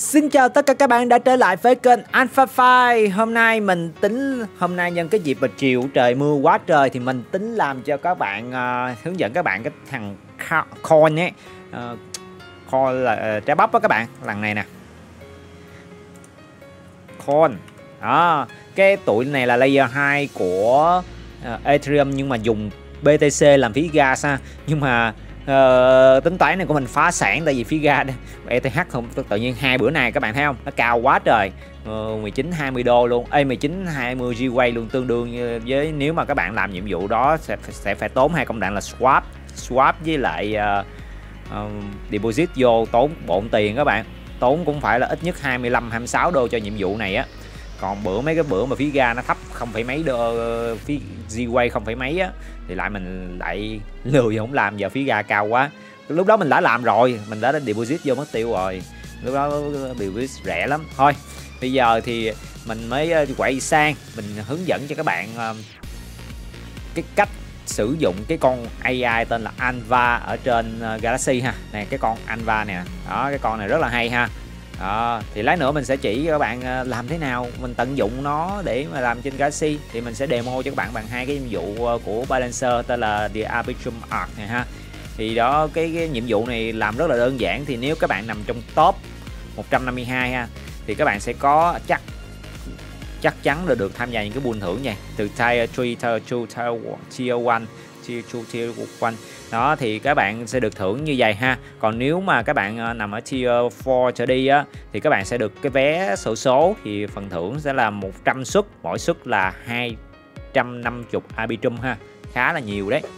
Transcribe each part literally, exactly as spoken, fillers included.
Xin chào tất cả các bạn đã trở lại với kênh AlphaFi. Hôm nay mình tính hôm nay nhân cái dịp mà chiều trời mưa quá trời thì mình tính làm cho các bạn uh, hướng dẫn các bạn cái thằng coin ấy, uh, coin là uh, trái bắp đó các bạn. Lần này nè, coin đó, cái tụi này là layer hai của uh, Ethereum nhưng mà dùng bê tê xê làm phí gas ha. Nhưng mà Uh, tính toán này của mình phá sản tại vì phí ga e tê hát không tự nhiên hai bữa nay các bạn thấy không, nó cao quá trời, uh, mười chín hai mươi đô luôn, ê mười chín hai mươi Gwei luôn, tương đương với nếu mà các bạn làm nhiệm vụ đó sẽ sẽ phải tốn hai công đoạn là swap swap với lại uh, uh, deposit vô, tốn bộn tiền các bạn, tốn cũng phải là ít nhất hai mươi lăm hai mươi sáu đô cho nhiệm vụ này á. Còn bữa mấy cái bữa mà phí ga nó thấp không phải mấy đô, phí Gwei không phải mấy á, thì lại mình lại lười không làm, giờ phí ga cao quá. Lúc đó mình đã làm rồi, mình đã deposit vô mất tiêu rồi, lúc đó deposit rẻ lắm. Thôi bây giờ thì mình mới quay sang mình hướng dẫn cho các bạn cái cách sử dụng cái con a i tên là Anva ở trên Galaxy ha. Nè cái con Anva nè, đó cái con này rất là hay ha. Đó, thì lát nữa mình sẽ chỉ cho các bạn làm thế nào mình tận dụng nó để mà làm trên Galaxy. Thì mình sẽ demo cho các bạn bằng hai cái nhiệm vụ của Balancer tên là The Arbitrum Arc này ha. Thì đó cái, cái nhiệm vụ này làm rất là đơn giản. Thì nếu các bạn nằm trong top một trăm năm mươi hai ha, thì các bạn sẽ có chắc chắc chắn là được tham gia những cái pool thưởng nha, từ tier ba, tier hai, tier một, tier hai, tier một. Đó thì các bạn sẽ được thưởng như vậy ha. Còn nếu mà các bạn nằm ở tier bốn trở đi á, thì các bạn sẽ được cái vé xổ số, thì phần thưởng sẽ là một trăm suất, mỗi suất là hai trăm năm mươi Arbitrum ha, khá là nhiều đấy.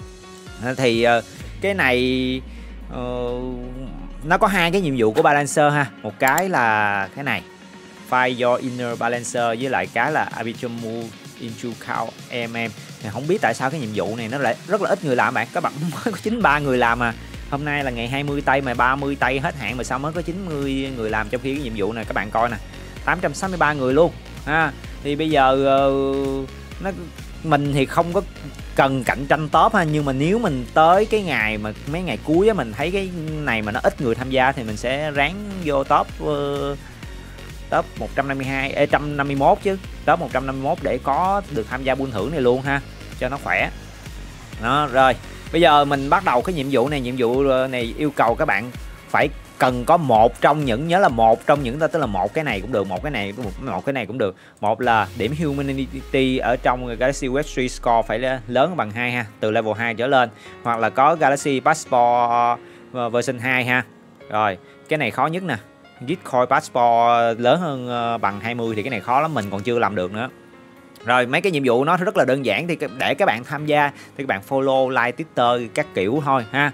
Thì cái này uh, nó có hai cái nhiệm vụ của Balancer ha, một cái là cái này Find your inner balancer, với lại cái là Arbitrum move into count em em. Không biết tại sao cái nhiệm vụ này nó lại rất là ít người làm bạn, các bạn mới có chín mươi ba người làm mà. Hôm nay là ngày hai mươi tây mà ba mươi tây hết hạn mà sao mới có chín mươi người làm, trong khi cái nhiệm vụ này các bạn coi nè tám trăm sáu mươi ba người luôn ha. Thì bây giờ uh, nó mình thì không có cần cạnh tranh top ha, nhưng mà nếu mình tới cái ngày mà mấy ngày cuối á, mình thấy cái này mà nó ít người tham gia thì mình sẽ ráng vô top uh, top một trăm năm mươi hai, một trăm năm mươi mốt chứ, top một trăm năm mươi mốt để có được tham gia buôn thưởng này luôn ha, cho nó khỏe. Đó, rồi bây giờ mình bắt đầu cái nhiệm vụ này. Nhiệm vụ này yêu cầu các bạn phải cần có một trong những, nhớ là một trong những, tức là một cái này cũng được, một cái này một, một cái này cũng được. Một là điểm humanity ở trong Galaxy Web ba score phải lớn bằng hai ha, từ level hai trở lên, hoặc là có Galaxy Passport version hai ha. Rồi cái này khó nhất nè, Gitcoin Passport lớn hơn uh, bằng hai mươi thì cái này khó lắm, mình còn chưa làm được nữa. Rồi mấy cái nhiệm vụ nó rất là đơn giản, thì để các bạn tham gia thì các bạn follow, like, Twitter các kiểu thôi ha.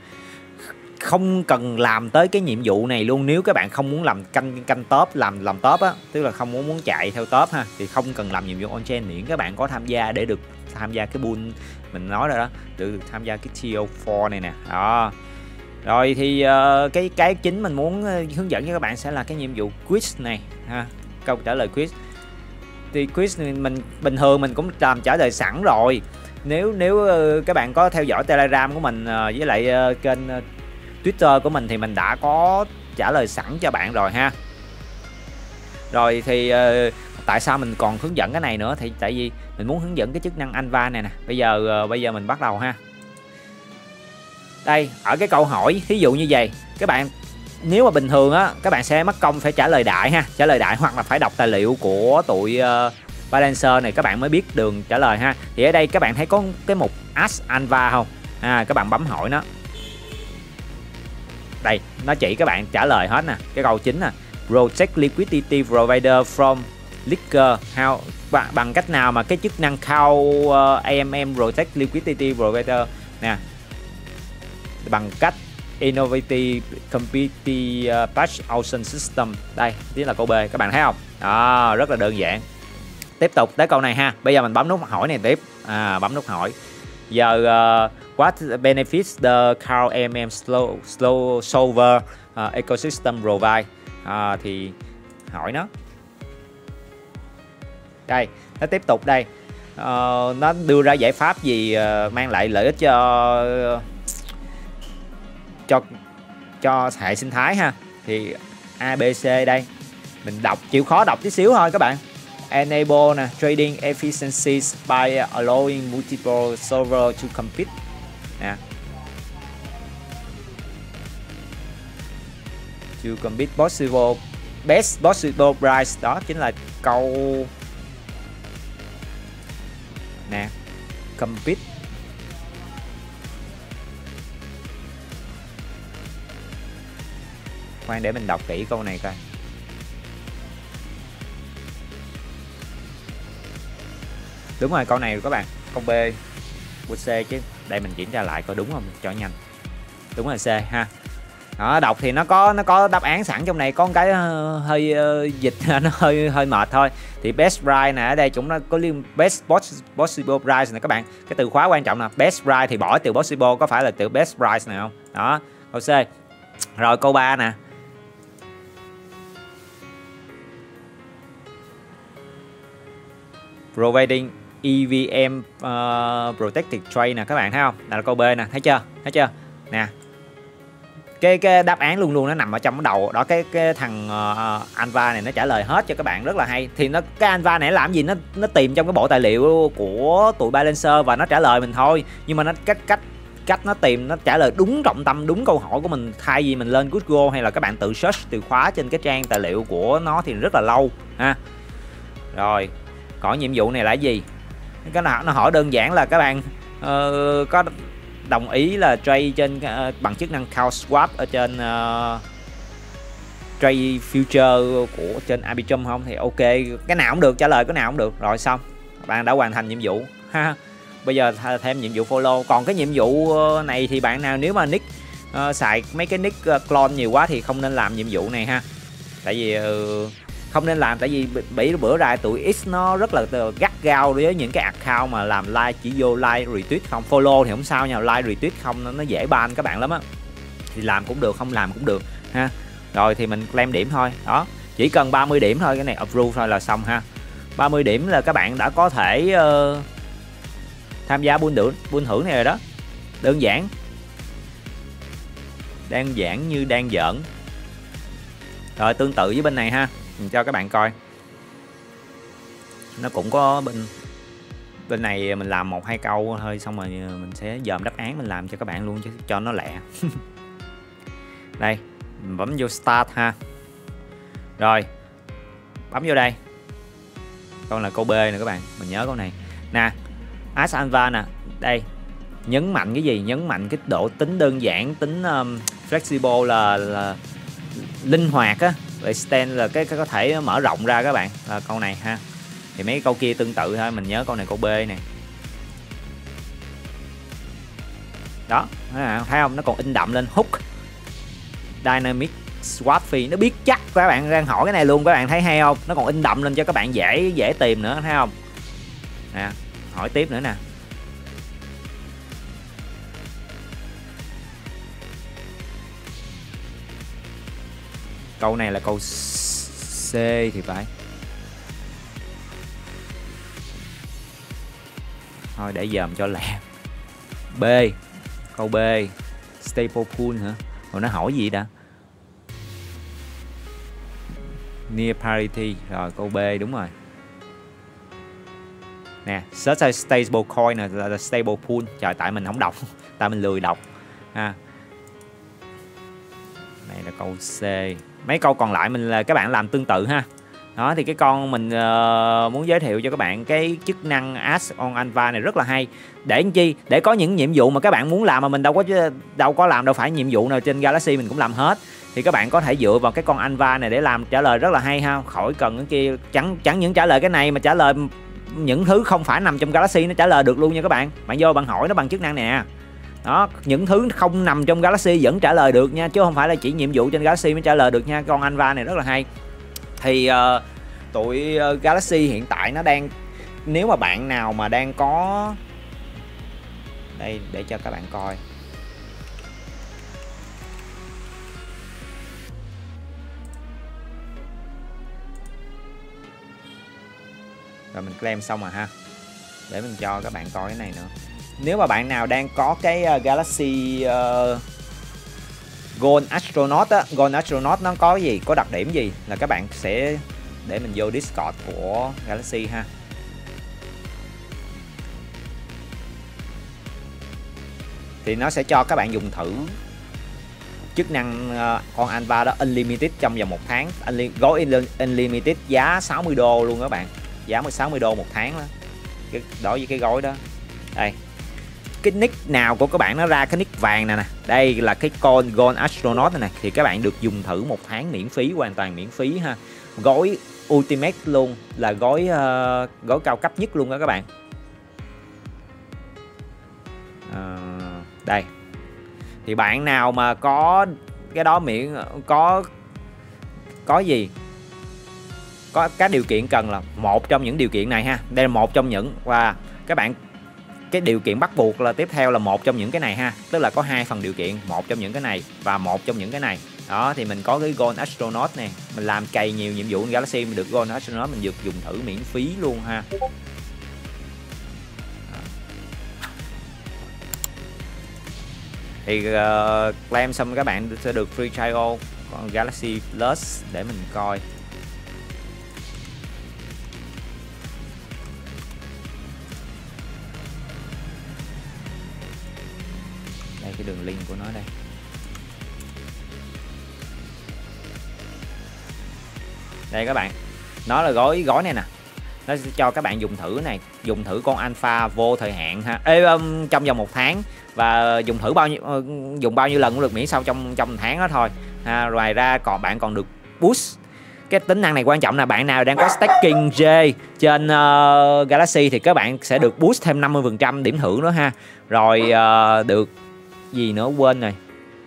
Không cần làm tới cái nhiệm vụ này luôn nếu các bạn không muốn làm canh canh top, làm làm top á, tức là không muốn muốn chạy theo top ha, thì không cần làm nhiệm vụ on chain, miễn các bạn có tham gia để được tham gia cái pool mình nói rồi đó, được tham gia cái tier bốn này nè. Đó. Rồi thì uh, cái cái chính mình muốn hướng dẫn cho các bạn sẽ là cái nhiệm vụ quiz này ha, câu trả lời quiz. Thì quiz này mình bình thường mình cũng làm trả lời sẵn rồi. Nếu nếu uh, các bạn có theo dõi Telegram của mình uh, với lại uh, kênh uh, Twitter của mình thì mình đã có trả lời sẵn cho bạn rồi ha. Rồi thì uh, tại sao mình còn hướng dẫn cái này nữa, thì tại vì mình muốn hướng dẫn cái chức năng Anva này nè. Bây giờ uh, bây giờ mình bắt đầu ha. Đây, ở cái câu hỏi thí dụ như vậy, các bạn nếu mà bình thường á, các bạn sẽ mất công phải trả lời đại ha, trả lời đại hoặc là phải đọc tài liệu của tụi uh, Balancer này các bạn mới biết đường trả lời ha. Thì ở đây các bạn thấy có cái mục Ask Anva không? À, các bạn bấm hỏi nó. Đây, nó chỉ các bạn trả lời hết nè. Cái câu chính nè, Protect liquidity provider from leaker how, bằng, bằng cách nào mà cái chức năng count uh, a em em Protect liquidity provider nè, bằng cách Innovative Competitive uh, Patch Auction System. Đây, chính là câu B, các bạn thấy không? Đó, rất là đơn giản. Tiếp tục tới câu này ha. Bây giờ mình bấm nút hỏi này tiếp. À, bấm nút hỏi. Giờ uh, what benefits the Count a em em slow, slow solver uh, ecosystem provide? Uh, thì hỏi nó. Đây, nó tiếp tục đây. Uh, nó đưa ra giải pháp gì uh, mang lại lợi ích cho uh, cho cho hệ sinh thái ha. Thì a bê xê đây. Mình đọc chịu khó đọc tí xíu thôi các bạn. Enable nè, trading efficiencies by allowing multiple server to compete nè. To compete possible best possible price, đó chính là câu nè, compete. Khoan để mình đọc kỹ câu này coi. Đúng rồi, câu này các bạn, câu B, câu C chứ. Đây mình kiểm tra lại coi đúng không cho nhanh. Đúng là C ha. Đó, đọc thì nó có nó có đáp án sẵn trong này, có một cái hơi uh, dịch nó hơi hơi mệt thôi. Thì best price nè, ở đây chúng nó có liên best possible price nè các bạn. Cái từ khóa quan trọng là best price thì bỏ từ possible, có phải là từ best price này không? Đó, câu C. Rồi câu ba nè. Providing e vê em uh, protected trade nè các bạn thấy không? Đây là câu B nè, thấy chưa? Thấy chưa? Nè. Cái cái đáp án luôn luôn nó nằm ở trong cái đầu đó. Cái cái thằng uh, Anva này nó trả lời hết cho các bạn, rất là hay. Thì nó cái Anva này làm gì, nó nó tìm trong cái bộ tài liệu của tụi Balancer và nó trả lời mình thôi. Nhưng mà nó cách cách cách nó tìm, nó trả lời đúng trọng tâm, đúng câu hỏi của mình, thay vì mình lên Google hay là các bạn tự search từ khóa trên cái trang tài liệu của nó thì rất là lâu ha. Rồi, còn nhiệm vụ này là gì? Cái nào nó hỏi đơn giản là các bạn uh, có đồng ý là trade trên uh, bằng chức năng count swap ở trên uh, trade future của trên Arbitrum không? Thì ok, cái nào cũng được, trả lời cái nào cũng được. Rồi xong, bạn đã hoàn thành nhiệm vụ ha. Bây giờ thêm nhiệm vụ follow. Còn cái nhiệm vụ này thì bạn nào nếu mà nick uh, xài mấy cái nick uh, clone nhiều quá thì không nên làm nhiệm vụ này ha. Tại vì uh, không nên làm, tại vì bị bữa ra tụi X nó rất là gắt gao với những cái account mà làm like chỉ vô like retweet không, follow thì không sao nha, like retweet không nó dễ ban các bạn lắm á. Thì làm cũng được, không làm cũng được ha. Rồi thì mình claim điểm thôi. Đó, chỉ cần ba mươi điểm thôi, cái này approve thôi là xong ha. ba mươi điểm là các bạn đã có thể uh, tham gia buôn thưởng, buôn thưởng này rồi đó. Đơn giản. Đơn giản như đang giỡn. Rồi tương tự với bên này ha, mình cho các bạn coi. Nó cũng có bên bên này mình làm một hai câu thôi, xong rồi mình sẽ dòm đáp án mình làm cho các bạn luôn chứ cho nó lẹ. Đây, mình bấm vô start ha. Rồi, bấm vô đây. Câu là câu B nè các bạn, mình nhớ câu này. Nè, Ask Anva nè, đây. Nhấn mạnh cái gì? Nhấn mạnh cái độ tính đơn giản, tính um, flexible là, là linh hoạt á. Extend là cái, cái có thể mở rộng ra các bạn, là câu này ha. Thì mấy câu kia tương tự thôi, mình nhớ câu này câu B nè. Đó, thấy không? Nó còn in đậm lên hook dynamic swap fee, nó biết chắc các bạn đang hỏi cái này luôn, các bạn thấy hay không? Nó còn in đậm lên cho các bạn dễ dễ tìm nữa, thấy không? Nè, hỏi tiếp nữa nè. Câu này là câu C thì phải. Thôi để dòm cho lẹ. B. Câu B. Stable pool hả? Rồi nó hỏi gì đã? Near parity. Rồi câu B đúng rồi. Nè, search stable coin là, là stable pool. Trời, tại mình không đọc. Tại mình lười đọc ha. Này là câu C. Mấy câu còn lại mình là các bạn làm tương tự ha. Đó thì cái con mình uh, muốn giới thiệu cho các bạn cái chức năng Ask on Anva này rất là hay. Để làm chi? Để có những nhiệm vụ mà các bạn muốn làm mà mình đâu có đâu có làm đâu phải nhiệm vụ nào trên Galaxy mình cũng làm hết. Thì các bạn có thể dựa vào cái con Anva này để làm trả lời rất là hay ha. Khỏi cần cái kia, chẳng chẳng những trả lời cái này mà trả lời những thứ không phải nằm trong Galaxy nó trả lời được luôn nha các bạn. Bạn vô bạn hỏi nó bằng chức năng nè. Đó, những thứ không nằm trong Galaxy vẫn trả lời được nha, chứ không phải là chỉ nhiệm vụ trên Galaxy mới trả lời được nha. Con Anva này rất là hay. Thì uh, tụi uh, Galaxy hiện tại nó đang, nếu mà bạn nào mà đang có đây để cho các bạn coi. Rồi mình claim xong rồi ha. Để mình cho các bạn coi cái này nữa. Nếu mà bạn nào đang có cái uh, Galaxy uh, Gold Astronaut á, Gold Astronaut nó có gì, có đặc điểm gì là các bạn sẽ để mình vô Discord của Galaxy ha. Thì nó sẽ cho các bạn dùng thử chức năng uh, con Alpha đó Unlimited trong vòng một tháng. Unli gói Unlimited giá sáu mươi đô luôn các bạn, giá mới sáu mươi đô một tháng đó. Cái, đối với cái gói đó. Đây, cái nick nào của các bạn nó ra cái nick vàng này nè, đây là cái con Gold Astronaut này nè, thì các bạn được dùng thử một tháng miễn phí, hoàn toàn miễn phí ha. Gói Ultimate luôn, là gói uh, gói cao cấp nhất luôn đó các bạn. Uh, đây thì bạn nào mà có cái đó miễn có có gì có các điều kiện cần là một trong những điều kiện này ha, đây là một trong những, và các bạn cái điều kiện bắt buộc là tiếp theo là một trong những cái này ha, tức là có hai phần điều kiện, một trong những cái này và một trong những cái này đó. Thì mình có cái Gold Astronaut này, mình làm cày nhiều nhiệm vụ Galaxy mình được Gold Astronaut, mình được dùng thử miễn phí luôn ha. Thì uh, claim xong các bạn sẽ được free trial còn Galaxy Plus để mình coi. Đây cái đường link của nó đây. Đây các bạn, nó là gói gói này nè, nó sẽ cho các bạn dùng thử này, dùng thử con Alpha vô thời hạn ha. Ê, um, trong vòng một tháng, và dùng thử bao nhiêu uh, dùng bao nhiêu lần cũng được miễn sao trong trong một tháng đó thôi ha. Ngoài ra còn bạn còn được boost. Cái tính năng này quan trọng là bạn nào đang có stacking J trên uh, Galaxy thì các bạn sẽ được boost thêm năm mươi phần trăm điểm thưởng nữa ha. Rồi uh, được gì nữa quên rồi.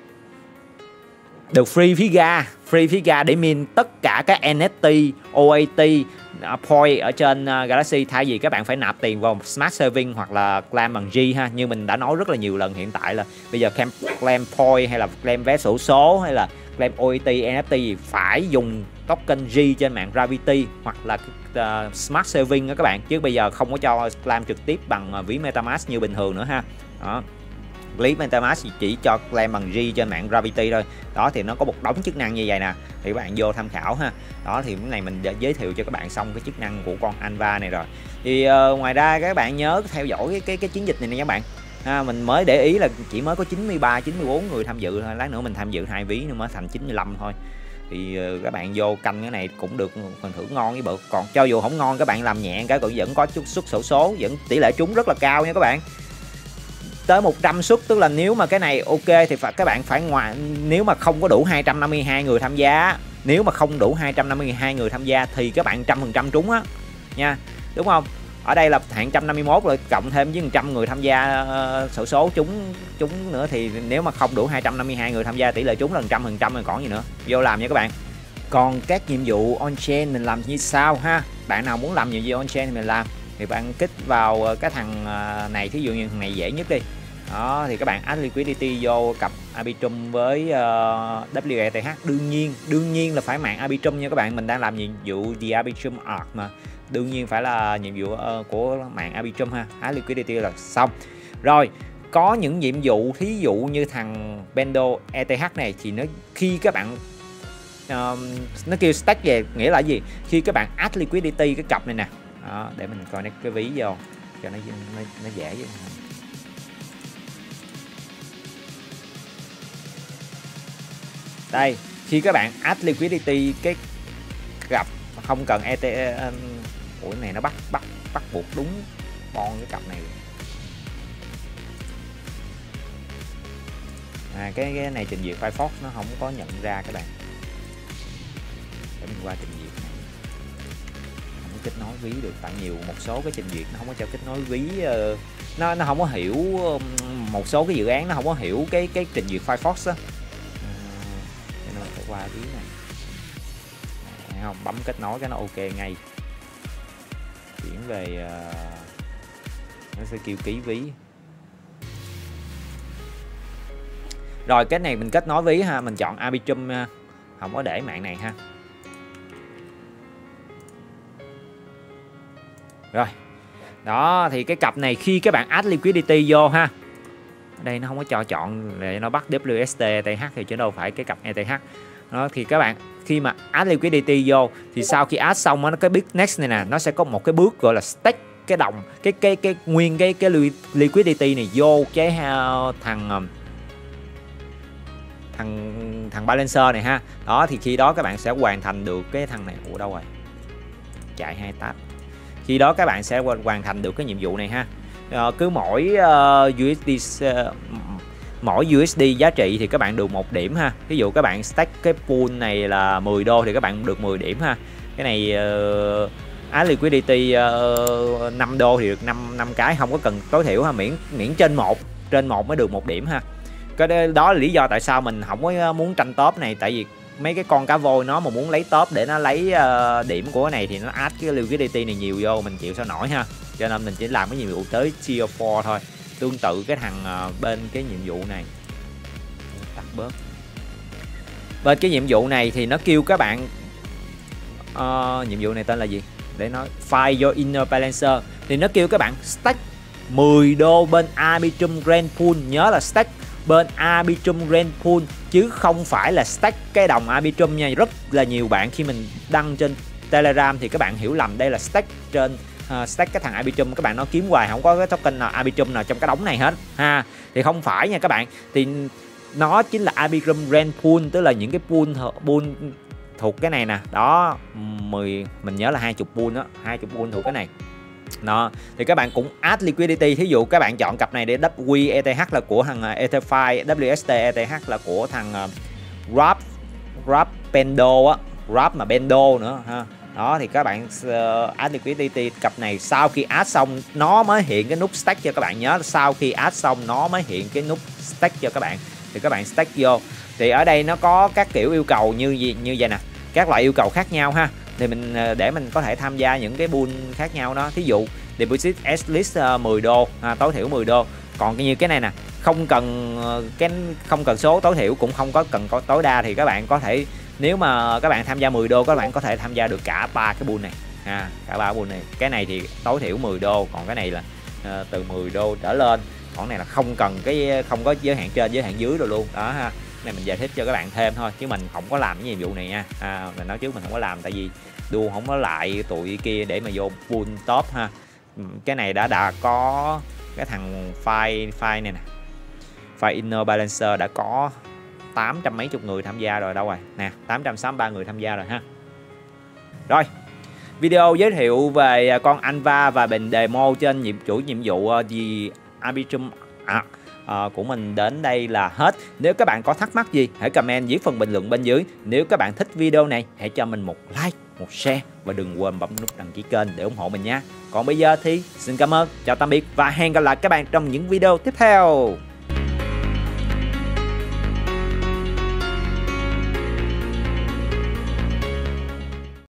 Được free phí ga, free phí ga để min tất cả các en ép tê, o a tê, point ở trên uh, Galaxy, thay vì các bạn phải nạp tiền vào Smart Saving hoặc là claim bằng G ha. Như mình đã nói rất là nhiều lần, hiện tại là bây giờ claim, claim point hay là claim vé sổ số hay là claim o a tê, en ép tê gì phải dùng token G trên mạng Gravity hoặc là uh, Smart Saving đó các bạn, chứ bây giờ không có cho claim trực tiếp bằng uh, ví MetaMask như bình thường nữa ha. Đó. Clip MetaMask chỉ cho claim bằng G trên mạng Gravity thôi. Đó thì nó có một đống chức năng như vậy nè, thì các bạn vô tham khảo ha. Đó thì cái này mình đã giới thiệu cho các bạn xong cái chức năng của con Alpha này rồi. Thì uh, ngoài ra các bạn nhớ theo dõi cái cái, cái chiến dịch này nè các bạn. À, mình mới để ý là chỉ mới có chín mươi ba, chín mươi bốn người tham dự thôi, lát nữa mình tham dự hai ví nữa mới thành chín mươi lăm thôi. Thì uh, các bạn vô canh cái này cũng được phần thưởng ngon với bự. Còn cho dù không ngon các bạn làm nhẹ cái cũng vẫn có chút suất xổ số, vẫn tỷ lệ trúng rất là cao nha các bạn. Tới một trăm suất, tức là nếu mà cái này ok thì phải các bạn phải ngoài, nếu mà không có đủ hai trăm năm mươi hai người tham gia, nếu mà không đủ hai trăm năm mươi hai người tham gia thì các bạn một trăm phần trăm trúng á nha, đúng không? Ở đây là hạn một trăm năm mươi mốt rồi cộng thêm với một trăm người tham gia uh, xổ số trúng trúng nữa, thì nếu mà không đủ hai trăm năm mươi hai người tham gia tỷ lệ trúng là một trăm phần trăm rồi còn gì nữa. Vô làm nha các bạn. Còn các nhiệm vụ on-chain mình làm như sau ha. Bạn nào muốn làm nhiệm vụ on-chain thì mình làm, thì bạn kích vào cái thằng này, thí dụ như thằng này dễ nhất đi. Đó thì các bạn add liquidity vô cặp Arbitrum với uh, vê e tê hát. Đương nhiên đương nhiên là phải mạng Arbitrum nha các bạn, mình đang làm nhiệm vụ The Arbitrum Arc mà, đương nhiên phải là nhiệm vụ uh, của mạng Arbitrum ha. Add liquidity là xong rồi. Có những nhiệm vụ thí dụ như thằng Bendo e tê hát này thì nó khi các bạn uh, nó kêu stack về nghĩa là gì, khi các bạn add liquidity cái cặp này nè. Đó, để mình coi cái ví vô cho nó nó, nó dễ với. Đây, khi các bạn add liquidity cái cặp không cần e tê, ủa này nó bắt bắt bắt buộc đúng bon cái cặp này. À, cái cái này trình duyệt Firefox nó không có nhận ra các bạn. Để mình qua trình duyệt này. Không có kết nối ví được, tại nhiều một số cái trình duyệt nó không có cho kết nối ví, nó nó không có hiểu một số cái dự án nó không có hiểu cái cái trình duyệt Firefox á. Qua ví này. Đấy, không bấm kết nối cái nó ok ngay, chuyển về uh, nó sẽ kêu ký ví. Rồi cái này mình kết nối ví ha, mình chọn Arbitrum, không có để mạng này ha. Rồi đó thì cái cặp này khi các bạn add liquidity vô ha, đây nó không có cho chọn để nó bắt W S T E T H thì chứ đâu phải cái cặp E T H. Đó thì các bạn khi mà add liquidity vô thì sau khi add xong nó cái big next này nè, nó sẽ có một cái bước gọi là stake cái đồng cái cái cái nguyên cái cái liquidity này vô cái uh, thằng thằng thằng balancer này ha. Đó thì khi đó các bạn sẽ hoàn thành được cái thằng này. Ủa đâu rồi? Chạy hai tab. Khi đó các bạn sẽ hoàn thành được cái nhiệm vụ này ha. Uh, cứ mỗi uh, u ét đê uh, mỗi u ét đê giá trị thì các bạn được một điểm ha. Ví dụ các bạn stake cái pool này là mười đô thì các bạn được mười điểm ha. Cái này uh, add liquidity uh, năm đô thì được năm năm cái, không có cần tối thiểu ha, miễn miễn trên một trên một mới được một điểm ha. Cái đó là lý do tại sao mình không có muốn tranh top này, tại vì mấy cái con cá voi nó mà muốn lấy top để nó lấy uh, điểm của cái này thì nó add cái liquidity này nhiều vô, mình chịu sao nổi ha. Cho nên mình chỉ làm cái nhiệm vụ tới tier bốn thôi. Tương tự cái thằng uh, bên cái nhiệm vụ này tắt bớt. Bên cái nhiệm vụ này thì nó kêu các bạn uh, nhiệm vụ này tên là gì để nói find your inner balancer, thì nó kêu các bạn stack mười đô bên Arbitrum Grand Pool. Nhớ là stack bên Arbitrum Grand Pool chứ không phải là stack cái đồng Arbitrum nha. Rất là nhiều bạn khi mình đăng trên Telegram thì các bạn hiểu lầm đây là stack trên uh, stack cái thằng Arbitrum, các bạn nó kiếm hoài không có cái token nào Arbitrum nào trong cái đống này hết ha. Thì không phải nha các bạn, thì nó chính là Arbitrum Grand Pool, tức là những cái pool pool thuộc cái này nè. Đó, mười mình nhớ là hai mươi pool đó, hai mươi pool thuộc cái này. Đó, thì các bạn cũng add liquidity. Thí dụ các bạn chọn cặp này để W E T H là của thằng Etherfi, W S T E T H là của thằng Rap Rap Bendo á, Rap mà Bendo nữa ha. Đó thì các bạn uh, add liquidity cặp này, sau khi add xong nó mới hiện cái nút stack cho các bạn. Nhớ sau khi add xong nó mới hiện cái nút stack cho các bạn, thì các bạn stack vô. Thì ở đây nó có các kiểu yêu cầu như gì như vậy nè, các loại yêu cầu khác nhau ha. Thì mình để mình có thể tham gia những cái pool khác nhau đó. Thí dụ deposit at least mười đô, à, tối thiểu mười đô. Còn như cái này nè, không cần cái không cần số tối thiểu, cũng không có cần có tối đa, thì các bạn có thể, nếu mà các bạn tham gia mười đô các bạn có thể tham gia được cả ba cái pool này ha, cả ba pool này. Cái này thì tối thiểu mười đô, còn cái này là uh, từ mười đô trở lên. Còn này là không cần cái không có giới hạn trên giới hạn dưới rồi luôn đó ha. Này mình giải thích cho các bạn thêm thôi chứ mình không có làm cái nhiệm vụ này nha. À, mình nói trước mình không có làm tại vì đua không có lại tụi kia để mà vô pool top ha. Cái này đã đã có cái thằng file file này nè, file inner balancer đã có tám trăm mấy chục người tham gia rồi. Đâu rồi nè, tám trăm sáu mươi ba người tham gia rồi ha. Rồi, video giới thiệu về con Anva và bình demo trên nhiệm chủ nhiệm vụ gì Arbitrum à, à, của mình đến đây là hết. Nếu các bạn có thắc mắc gì hãy comment dưới phần bình luận bên dưới. Nếu các bạn thích video này hãy cho mình một like, một share và đừng quên bấm nút đăng ký kênh để ủng hộ mình nha. Còn bây giờ thì xin cảm ơn, chào tạm biệt và hẹn gặp lại các bạn trong những video tiếp theo.